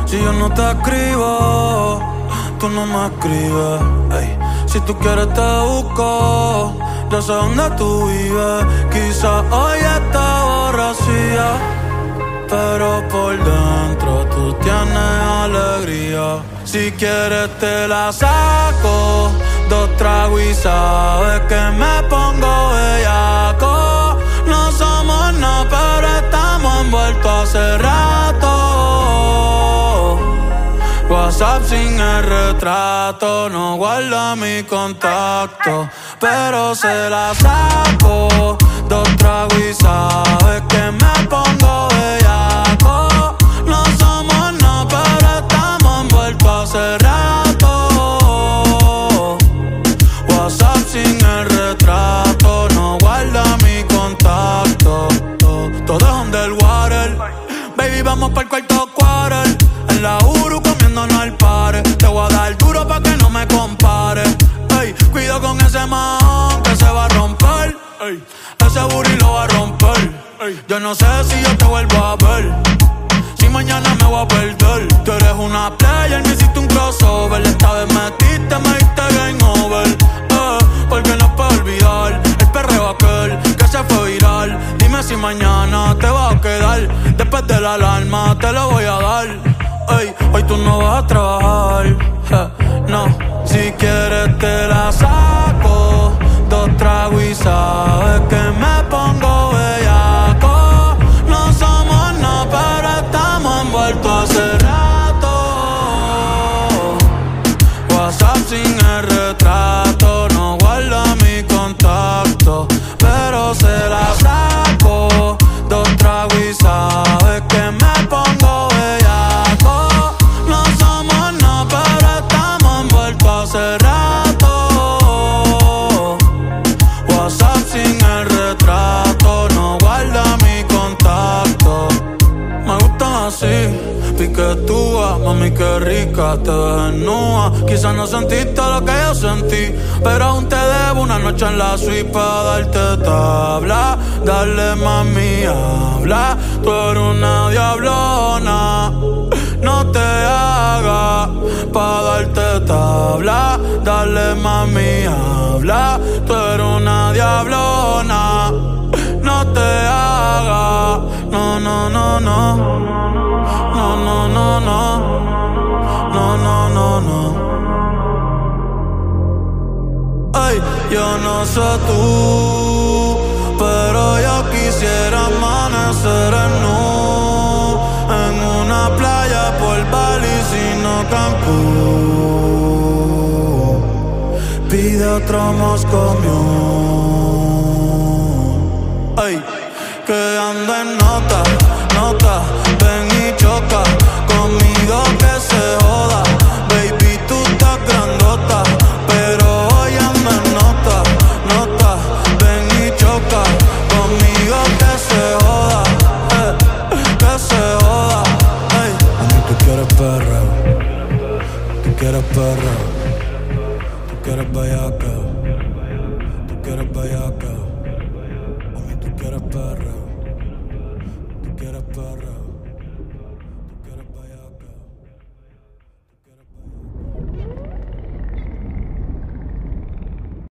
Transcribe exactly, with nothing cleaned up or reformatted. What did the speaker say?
Si yo no te escribo, tú no me escribes. Ey. Si tú quieres te busco, yo sé dónde tú vives. Quizás hoy está borracía, pero por dentro tú tienes alegría. Si quieres te la saco, dos tragos y sabes que me pongo bellaco. No somos nada, pero estamos envueltos hace rato. WhatsApp sin el retrato, no guarda mi contacto, pero se la saco, dos tragos y sabes que me pongo bellaco. No somos nada, pero estamos envueltos hace rato. WhatsApp sin el retrato, no guarda mi contacto. Todo es underwater, baby, vamos pa'l cuarto quarter. En la Uru comiéndonos al pare. Te voy a dar duro pa' que no me compare. Ey, cuido con ese man que se va a romper. Ey, ese booty lo va a romper. Ey, yo no sé si yo te vuelvo a ver, si mañana me voy a perder. Tú eres una player, me hiciste un crossover. Esta vez metiste, me diste game over. Eh, porque no puedo olvidar el perreo aquel que se fue viral. Dime si mañana te vas a quedar. Después de la alarma te lo voy a dar. Ey, hoy tú no vas a trabajar, eh, no. Si quieres te la saco, dos tragos y sabes que me pongo bellaco. No somos nada, pero estamos envueltos hace rato. WhatsApp sin el retrato, no guarda mi contacto, pero se la saco, dos tragos y sabes que me pongo bellaco. No somos nada, pero estamos envueltos hace rato. WhatsApp sin el retrato, no guarda mi contacto. Me gustan así, piquetúa, mami qué rica, te ves desnuda. Quizás no sentiste lo que yo sentí, pero aún te debo una noche en la suite pa' darte tabla. Dale mami, habla, tú eres una diablona. No te hagas pa' darte tabla. Dale mami, habla, tú eres una diablona. No te hagas, no, no, no, no. No, no, no, no. No, no, no, no. Ay, yo no sé tú, pero yo quisiera amanecer en nu, en una playa por Bali, sino Cancún. Pide otro Moscow Mule. Ay, que ande en nota, nota, ven y choca conmigo que se joda. Baby, tú estás grandota, pero hoy ando en nota, nota, ven y choca conmigo que se joda, eh, que se joda. Ey, mami, tú quieres perreo, tú quieres perreo, tú quieres bellaqueo.